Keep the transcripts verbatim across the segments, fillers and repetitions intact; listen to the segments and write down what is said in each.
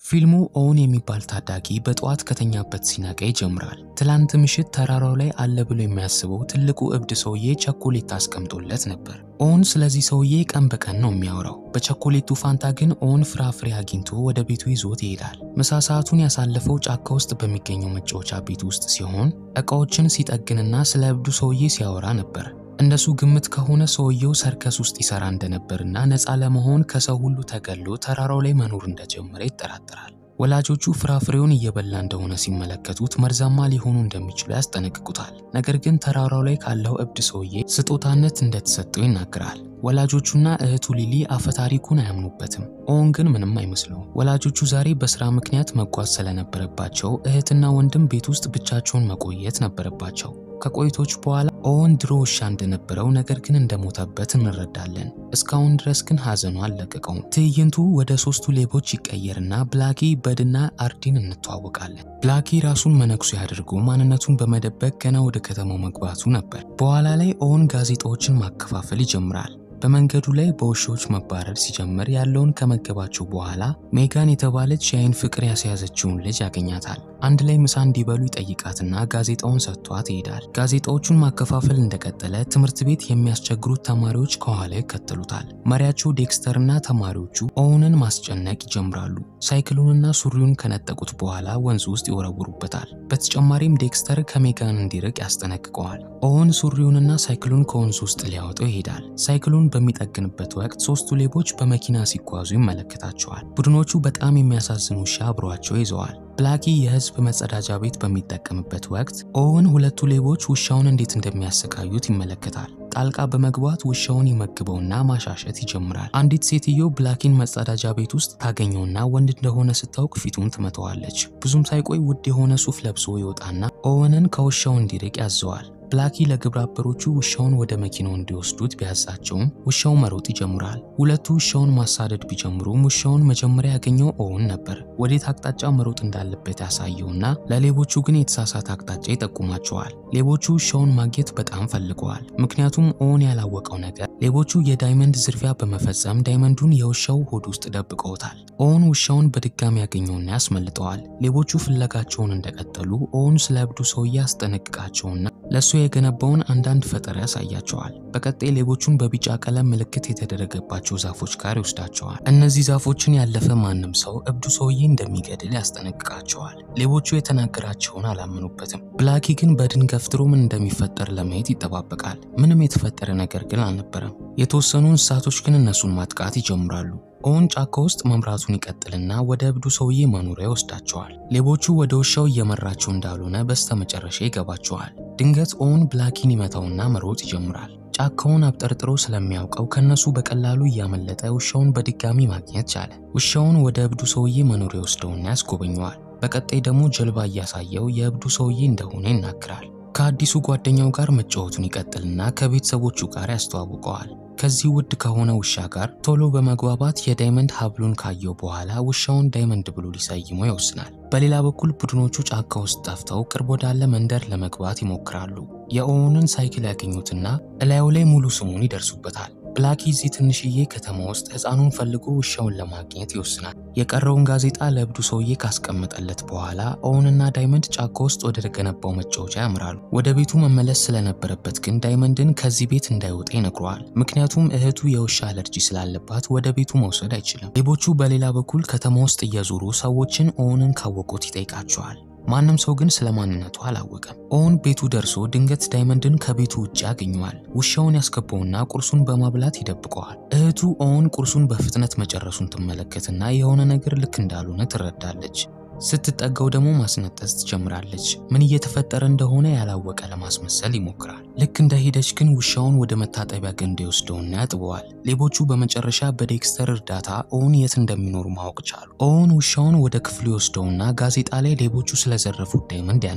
ፊልሙ ኦውን የሚባል ታዳጊ በጠዋት ከተኛበት ሲነቃ ይጀምራል። ትላንት ምሽት ተራራው ላይ አለ ብሎ የሚያስበው ትልቁ እብድ ሰውዬ ቸኮሌት አስቀምጦለት ነበር። ኦውን ስለዚህ ሰውዬ ቀን በቀን ነው የሚያወራው። በቸኮሌቱ ፋንታ ግን ኦውን ፍራፍሬ አግኝቶ ወደ ቤቱ ይዞት ይሄዳል። ምሳ ሰዓቱን ያሳለፈው ጫካ ውስጥ በሚገኘው መጫወቻ ቤት ውስጥ ሲሆን እቃዎችን ሲጠግንና ስለ እብዱ ሰውዬ ሲያወራ ነበር። እንደሱ ግምት ከሆነ ሰውየው ሰርከስ ውስጥ ይሰራ እንደነበርና ነፃ ለመሆን ከሰው ሁሉ ተገሎ ተራራው ላይ መኖር እንደጀመረ ይጠራጠራል። ወላጆቹ ፍራፍሬውን እየበላ እንደሆነ ሲመለከቱት መርዛማ ሊሆኑ እንደሚችሉ ያስጠነቅቁታል። ነገር ግን ተራራው ላይ ካለው እብድ ሰውዬ ስጦታነት እንደተሰጠው ይናገራል። ወላጆቹና እህቱ ሊሊ አፈታሪኩን አያምኑበትም። ኦውን ግን ምንም አይመስለውም። ወላጆቹ ዛሬ በስራ ምክንያት መጓዝ ስለነበረባቸው እህትና ወንድም ቤት ውስጥ ብቻቸውን መቆየት ነበረባቸው። ከቆይቶች በኋላ ኦውን ድሮ ውሻ እንደነበረው ነገር ግን እንደሞተበት እንረዳለን። እስካሁን ድረስ ግን ሐዘኑ አልለቀቀውም። ትዕይንቱ ወደ ሶስቱ ሌቦች ይቀየርና ብላኪ፣ በድና አርዲን እንተዋወቃለን። ብላኪ ራሱን መነኩሴ አድርጎ ማንነቱን በመደበቅ ገና ወደ ከተማው መግባቱ ነበር። በኋላ ላይ ኦውን ጋዜጣዎችን ማከፋፈል ይጀምራል። በመንገዱ ላይ በውሾች መባረር ሲጀምር ያለውን ከመገባቸው በኋላ ሜጋን የተባለች የአይን ፍቅር ያስያዘችውን ልጅ ያገኛታል። አንድ ላይ ምሳ እንዲበሉ ይጠይቃትና ጋዜጣውን ሰጥቷት ይሄዳል። ጋዜጣዎቹን ማከፋፈል እንደቀጠለ ትምህርት ቤት የሚያስቸግሩት ተማሪዎች ከኋላ ይከተሉታል። መሪያቸው ዴክስተርና ተማሪዎቹ ኦውንን ማስጨነቅ ይጀምራሉ። ሳይክሉንና ሱሪውን ከነጠቁት በኋላ ወንዝ ውስጥ ይወረውሩበታል። በተጨማሪም ዴክስተር ከሜጋን እንዲርቅ ያስጠነቅቀዋል። ኦውን ሱሪውንና ሳይክሉን ከወንዝ ውስጥ ሊያወጣው ይሄዳል። ሳይክሉን በሚጠግንበት ወቅት ሶስቱ ሌቦች በመኪና ሲጓዙ ይመለከታቸዋል። ቡድኖቹ በጣም የሚያሳዝኑ ውሻ አብሯቸው ይዘዋል። ብላኪ የህዝብ መጸዳጃ ቤት በሚጠቀምበት ወቅት ኦውን ሁለቱ ሌቦች ውሻውን እንዴት እንደሚያሰቃዩት ይመለከታል። ጣልቃ በመግባት ውሻውን ይመግበውና ማሻሸት ይጀምራል። አንዲት ሴትዮ ብላኪን መጸዳጃ ቤት ውስጥ ታገኘውና ወንድ እንደሆነ ስታውቅ ፊቱን ትመታዋለች። ብዙም ሳይቆይ ውድ የሆነ ሱፍ ለብሶ ይወጣና ኦውንን ከውሻው እንዲርቅ ያዘዋል። ብላኪ ለግብረ አበሮቹ ውሻውን ወደ መኪናው እንዲወስዱት ቢያዛቸውም ውሻው መሮጥ ይጀምራል። ሁለቱ ውሻውን ማሳደድ ቢጀምሩም ውሻውን መጀመሪያ ያገኘው ኦውን ነበር። ወዴት አቅጣጫ መሮጥ እንዳለበት ያሳየውና ለሌቦቹ ግን የተሳሳተ አቅጣጫ ይጠቁማቸዋል። ሌቦቹ ውሻውን ማግኘት በጣም ፈልገዋል። ምክንያቱም ኦውን ያላወቀው ነገር ሌቦቹ የዳይመንድ ዝርፊያ በመፈጸም ዳይመንዱን የውሻው ሆድ ውስጥ ደብቀውታል። ኦውን ውሻውን በድጋሚ ያገኘውና ያስመልጠዋል። ሌቦቹ ፍለጋቸውን እንደቀጠሉ ኦውን ስለ እብዱ ሰውዬ ያስጠነቅቃቸውና ለሱ የገነባውን አንዳንድ ፈጠራ ያሳያቸዋል። በቀጣይ ሌቦቹን በቢጫ ቀለም ምልክት የተደረገባቸው ዛፎች ጋር ይወስዳቸዋል። እነዚህ ዛፎችን ያለፈ ማንም ሰው እብዱ ሰውዬ እንደሚገድል ያስጠነቅቃቸዋል። ሌቦቹ የተናገራቸውን አላመኑበትም። ብላኪ ግን በድን ገፍትሮ ምን እንደሚፈጠር ለማየት ይጠባበቃል። ምንም የተፈጠረ ነገር ግን አልነበረም። የተወሰኑ እንስሳቶች ግን እነሱን ማጥቃት ይጀምራሉ። ኦውን ጫካ ውስጥ መምራቱን ይቀጥልና ወደ እብዱ ሰውዬ መኖሪያ ይወስዳቸዋል። ሌቦቹ ወደ ውሻው እየመራቸው እንዳልሆነ በስተመጨረሻ ይገባቸዋል። ድንገት ኦውን ብላኪን ይመታውና መሮጥ ይጀምራል። ጫካውን አብጠርጥሮ ስለሚያውቀው ከነሱ በቀላሉ እያመለጠ ውሻውን በድጋሚ ማግኘት ቻለ። ውሻውን ወደ እብዱ ሰውዬ መኖሪያ ወስደውና ያስጎበኘዋል። በቀጣይ ደግሞ ጀልባ እያሳየው የእብዱ ሰውዬ እንደሆነ ይናገራል። ከአዲሱ ጓደኛው ጋር መጫወቱን ይቀጥልና ከቤተሰቦቹ ጋር ያስተዋውቀዋል። ከዚህ ውድ ከሆነ ውሻ ጋር ቶሎ በመግባባት የዳይመንድ ሀብሉን ካየው በኋላ ውሻውን ዳይመንድ ብሎ ሊሰይመው ይወስናል። በሌላ በኩል ቡድኖቹ ጫካ ውስጥ ጠፍተው ቅርብ ወዳለ መንደር ለመግባት ይሞክራሉ። የኦውንን ሳይክል ያገኙትና እላዩ ላይ ሙሉ ስሙን ይደርሱበታል። ብላኪ እዚህ ትንሽዬ ከተማ ውስጥ ህፃኑን ፈልጎ ውሻውን ለማግኘት ይወስናል። የቀረውን ጋዜጣ ለእብዱ ሰውዬ ካስቀመጠለት በኋላ ኦውንና ዳይመንድ ጫካ ውስጥ ወደ ተገነባው መጫወቻ ያምራሉ። ወደ ቤቱ መመለስ ስለነበረበት ግን ዳይመንድን ከዚህ ቤት እንዳይወጣ ይነግረዋል። ምክንያቱም እህቱ የውሻ አለርጂ ስላለባት ወደ ቤቱ መውሰድ አይችልም። ሌቦቹ በሌላ በኩል ከተማ ውስጥ እየዞሩ ሰዎችን ኦውንን ካወቁት ይጠይቃቸዋል። ማንም ሰው ግን ስለማንነቱ አላወቀም። ኦውን ቤቱ ደርሶ ድንገት ዳይመንድን ከቤቱ ውጭ ያገኘዋል። ውሻውን ያስገባውና ቁርሱን በማብላት ይደብቀዋል። እህቱ ኦውን ቁርሱን በፍጥነት መጨረሱን ትመለከትና የሆነ ነገር ልክ እንዳልሆነ ትረዳለች። ስትጠጋው ደግሞ ማስነጠስ ትጀምራለች። ምን እየተፈጠረ እንደሆነ ያላወቀ ለማስመሰል ይሞክራል። ልክ እንደሄደች ግን ውሻውን ወደ መታጠቢያ ገንዳ ይወስደውና ያጥበዋል። ሌቦቹ በመጨረሻ በዴክስተር እርዳታ ኦውን የት እንደሚኖር ማወቅ ቻሉ። ኦውን ውሻውን ወደ ክፍሉ ይወስደውና ጋዜጣ ላይ ሌቦቹ ስለዘረፉት ዳይመንድ ያነባል።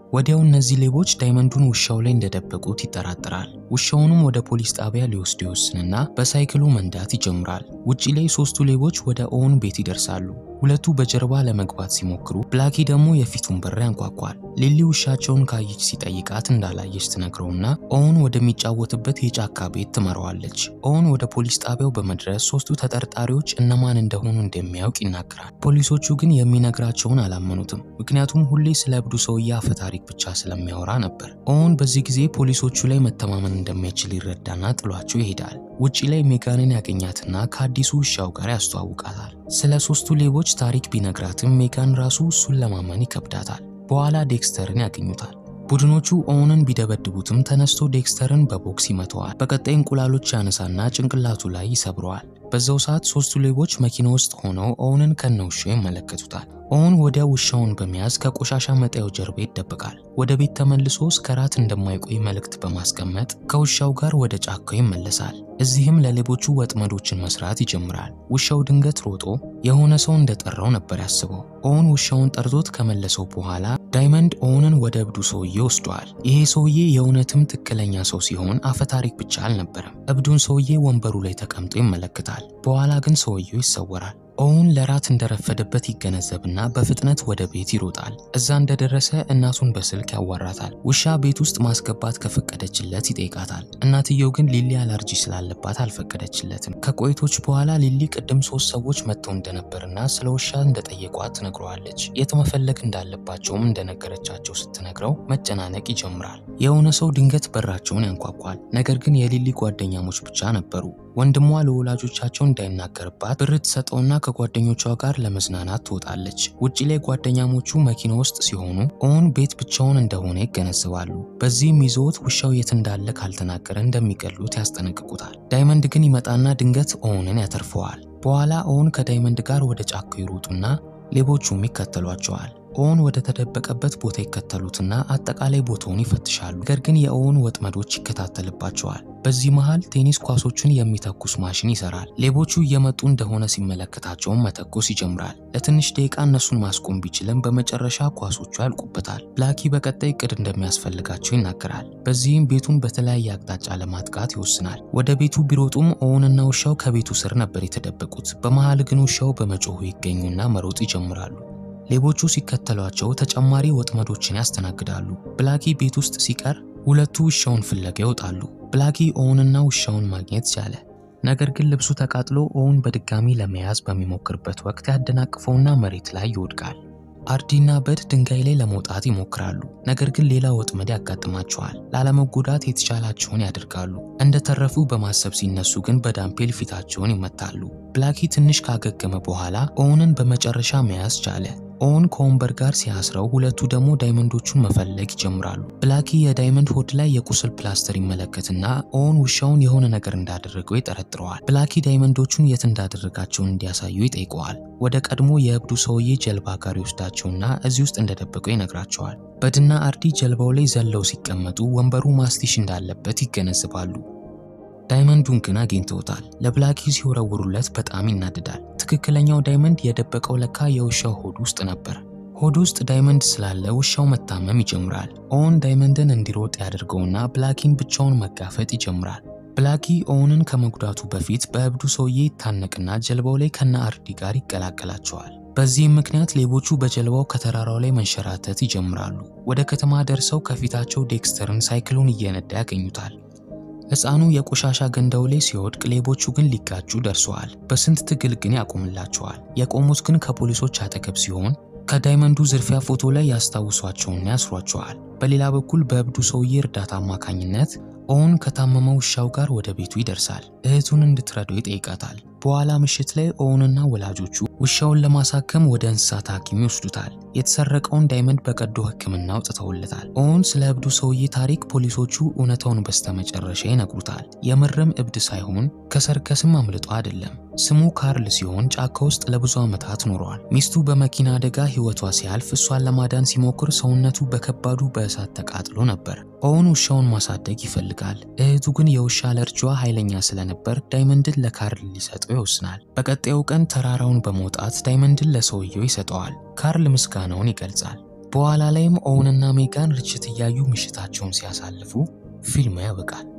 ወዲያው እነዚህ ሌቦች ዳይመንዱን ውሻው ላይ እንደደበቁት ይጠራጠራል። ውሻውንም ወደ ፖሊስ ጣቢያ ሊወስድ ይወስንና በሳይክሉ መንዳት ይጀምራል። ውጪ ላይ ሶስቱ ሌቦች ወደ ኦውን ቤት ይደርሳሉ። ሁለቱ በጀርባ ለመግባት ሲሞክሩ ብላኪ ደግሞ የፊቱን በር ያንኳኳል። ሊሊ ውሻቸውን ካየች ሲጠይቃት እንዳላየች ትነግረውና ኦውን ወደሚጫወትበት የጫካ ቤት ትመራዋለች። ኦውን ወደ ፖሊስ ጣቢያው በመድረስ ሶስቱ ተጠርጣሪዎች እነማን እንደሆኑ እንደሚያውቅ ይናገራል። ፖሊሶቹ ግን የሚነግራቸውን አላመኑትም፣ ምክንያቱም ሁሌ ስለ እብዱ ሰውዬ አፈ ታሪክ ብቻ ስለሚያወራ ነበር። ኦውን በዚህ ጊዜ ፖሊሶቹ ላይ መተማመን እንደማይችል ይረዳና ጥሏቸው ይሄዳል። ውጪ ላይ ሜጋንን ያገኛትና ከአዲሱ ውሻው ጋር ያስተዋውቃታል። ስለ ሶስቱ ሌቦች ታሪክ ቢነግራትም ሜጋን ራሱ እሱን ለማመን ይከብዳታል። በኋላ ዴክስተርን ያገኙታል። ቡድኖቹ ኦውንን ቢደበድቡትም ተነስቶ ዴክስተርን በቦክስ ይመተዋል። በቀጣይ እንቁላሎች ያነሳና ጭንቅላቱ ላይ ይሰብረዋል። በዛው ሰዓት ሶስቱ ሌቦች መኪና ውስጥ ሆነው ኦውንን ከነውሻው ይመለከቱታል። ኦውን ወዲያ ውሻውን በመያዝ ከቆሻሻ መጣያው ጀርባ ይደበቃል። ወደ ቤት ተመልሶ እስከ ራት እንደማይቆይ መልእክት በማስቀመጥ ከውሻው ጋር ወደ ጫካው ይመለሳል። እዚህም ለሌቦቹ ወጥመዶችን መስራት ይጀምራል። ውሻው ድንገት ሮጦ የሆነ ሰው እንደጠራው ነበር ያስበው። ኦውን ውሻውን ጠርቶት ከመለሰው በኋላ ዳይመንድ ኦውንን ወደ እብዱ ሰውዬ ወስዷል። ይሄ ሰውዬ የእውነትም ትክክለኛ ሰው ሲሆን አፈ ታሪክ ብቻ አልነበረም። እብዱን ሰውዬ ወንበሩ ላይ ተቀምጦ ይመለከታል። በኋላ ግን ሰውዬው ይሰወራል። ኦውን ለራት እንደረፈደበት ይገነዘብና በፍጥነት ወደ ቤት ይሮጣል። እዛ እንደደረሰ እናቱን በስልክ ያዋራታል። ውሻ ቤት ውስጥ ማስገባት ከፈቀደችለት ይጠይቃታል። እናትየው ግን ሊሊ አለርጂ ስላለባት አልፈቀደችለትም። ከቆይቶች በኋላ ሊሊ ቅድም ሶስት ሰዎች መጥተው እንደነበርና ስለ ውሻ እንደጠየቋት ትነግረዋለች። የት መፈለግ እንዳለባቸውም እንደነገረቻቸው ስትነግረው መጨናነቅ ይጀምራል። የሆነ ሰው ድንገት በራቸውን ያንኳኳል። ነገር ግን የሊሊ ጓደኛሞች ብቻ ነበሩ። ወንድሟ ለወላጆቻቸው እንዳይናገርባት ብር ትሰጠውና ከጓደኞቿ ጋር ለመዝናናት ትወጣለች። ውጪ ላይ ጓደኛሞቹ መኪና ውስጥ ሲሆኑ ኦውን ቤት ብቻውን እንደሆነ ይገነዘባሉ። በዚህም ይዘውት ውሻው የት እንዳለ ካልተናገረ እንደሚገሉት ያስጠነቅቁታል። ዳይመንድ ግን ይመጣና ድንገት ኦውንን ያተርፈዋል። በኋላ ኦውን ከዳይመንድ ጋር ወደ ጫካው ይሮጡና ሌቦቹም ይከተሏቸዋል። ኦውን ወደ ተደበቀበት ቦታ ይከተሉትና አጠቃላይ ቦታውን ይፈትሻሉ። ነገር ግን የኦውን ወጥመዶች ይከታተልባቸዋል። በዚህ መሃል ቴኒስ ኳሶችን የሚተኩስ ማሽን ይሰራል። ሌቦቹ እየመጡ እንደሆነ ሲመለከታቸው መተኮስ ይጀምራል። ለትንሽ ደቂቃ እነሱን ማስቆም ቢችልም በመጨረሻ ኳሶቹ ያልቁበታል። ብላኪ በቀጣይ እቅድ እንደሚያስፈልጋቸው ይናገራል። በዚህም ቤቱን በተለያየ አቅጣጫ ለማጥቃት ይወስናል። ወደ ቤቱ ቢሮጡም ኦውንና ውሻው ከቤቱ ስር ነበር የተደበቁት። በመሃል ግን ውሻው በመጮሁ ይገኙና መሮጥ ይጀምራሉ። ሌቦቹ ሲከተሏቸው ተጨማሪ ወጥመዶችን ያስተናግዳሉ። ብላኪ ቤት ውስጥ ሲቀር ሁለቱ ውሻውን ፍለጋ ይወጣሉ። ብላኪ ኦውንና ውሻውን ማግኘት ቻለ። ነገር ግን ልብሱ ተቃጥሎ ኦውን በድጋሚ ለመያዝ በሚሞክርበት ወቅት ያደናቅፈውና መሬት ላይ ይወድቃል። አርዲና በድ ድንጋይ ላይ ለመውጣት ይሞክራሉ። ነገር ግን ሌላ ወጥመድ ያጋጥማቸዋል። ላለመጎዳት የተቻላቸውን ያደርጋሉ። እንደተረፉ በማሰብ ሲነሱ ግን በዳምፔል ፊታቸውን ይመታሉ። ብላኪ ትንሽ ካገገመ በኋላ ኦውንን በመጨረሻ መያዝ ቻለ። ኦውን ከወንበር ጋር ሲያስረው ሁለቱ ደግሞ ዳይመንዶቹን መፈለግ ይጀምራሉ። ብላኪ የዳይመንድ ሆድ ላይ የቁስል ፕላስተር ይመለከትና ኦውን ውሻውን የሆነ ነገር እንዳደረገው ይጠረጥረዋል። ብላኪ ዳይመንዶቹን የት እንዳደረጋቸው እንዲያሳዩ ይጠይቀዋል። ወደ ቀድሞ የእብዱ ሰውዬ ጀልባ ጋር ይወስዳቸውና እዚህ ውስጥ እንደደበቀው ይነግራቸዋል። በድና አርዲ ጀልባው ላይ ዘለው ሲቀመጡ ወንበሩ ማስቲሽ እንዳለበት ይገነዘባሉ። ዳይመንዱን ግን አግኝተውታል። ለብላኪ ሲወረውሩለት በጣም ይናደዳል። ትክክለኛው ዳይመንድ የደበቀው ለካ የውሻው ሆድ ውስጥ ነበር። ሆድ ውስጥ ዳይመንድ ስላለ ውሻው መታመም ይጀምራል። ኦውን ዳይመንድን እንዲሮጥ ያደርገውና ብላኪን ብቻውን መጋፈጥ ይጀምራል። ብላኪ ኦውንን ከመጉዳቱ በፊት በእብዱ ሰውዬ ይታነቅና ጀልባው ላይ ከነ አርዲ ጋር ይቀላቀላቸዋል። በዚህም ምክንያት ሌቦቹ በጀልባው ከተራራው ላይ መንሸራተት ይጀምራሉ። ወደ ከተማ ደርሰው ከፊታቸው ዴክስተርን ሳይክሉን እየነዳ ያገኙታል። ሕፃኑ የቆሻሻ ገንዳው ላይ ሲወድቅ ሌቦቹ ግን ሊጋጩ ደርሰዋል። በስንት ትግል ግን ያቆምላቸዋል። የቆሙት ግን ከፖሊሶች አጠገብ ሲሆን ከዳይመንዱ ዝርፊያ ፎቶ ላይ ያስታውሷቸውና ያስሯቸዋል። በሌላ በኩል በእብዱ ሰውዬ እርዳታ አማካኝነት ኦውን ከታመመው ውሻው ጋር ወደ ቤቱ ይደርሳል። እህቱን እንድትረዳው ይጠይቃታል። በኋላ ምሽት ላይ ኦውንና ወላጆቹ ውሻውን ለማሳከም ወደ እንስሳት ሐኪም ይወስዱታል። የተሰረቀውን ዳይመንድ በቀዶ ሕክምና አውጥተውለታል። ኦውን ስለ እብዱ ሰውዬ ታሪክ ፖሊሶቹ እውነታውን በስተመጨረሻ ይነግሩታል። የምርም እብድ ሳይሆን ከሰርከስም አምልጦ አይደለም። ስሙ ካርል ሲሆን ጫካ ውስጥ ለብዙ ዓመታት ኖሯል። ሚስቱ በመኪና አደጋ ሕይወቷ ሲያልፍ እሷን ለማዳን ሲሞክር ሰውነቱ በከባዱ በእሳት ተቃጥሎ ነበር። ኦውን ውሻውን ማሳደግ ይፈልጋል። እህቱ ግን የውሻ አለርጂዋ ኃይለኛ ስለነበር ዳይመንድን ለካርል ሊሰጠው ይወስናል። በቀጣዩ ቀን ተራራውን በመውጣት ዳይመንድን ለሰውየው ይሰጠዋል። ካርል ምስጋናውን ይገልጻል። በኋላ ላይም ኦውንና ሜጋን ርችት እያዩ ምሽታቸውን ሲያሳልፉ ፊልሙ ያበቃል።